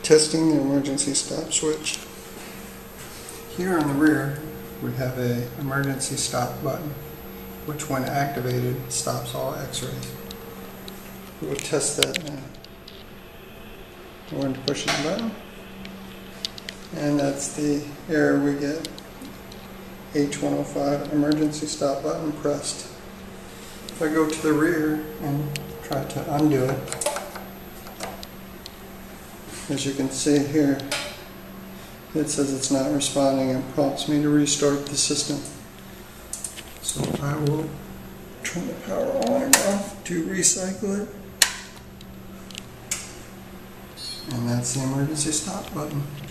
Testing the emergency stop switch. Here on the rear we have a emergency stop button, which when activated stops all X-rays. We will test that now. We're going to push the button, and that's the error we get. H105 emergency stop button pressed. If I go to the rear and try to undo it, as you can see here, it says it's not responding and prompts me to restart the system. So I will turn the power on and off to recycle it. And that's the emergency stop button.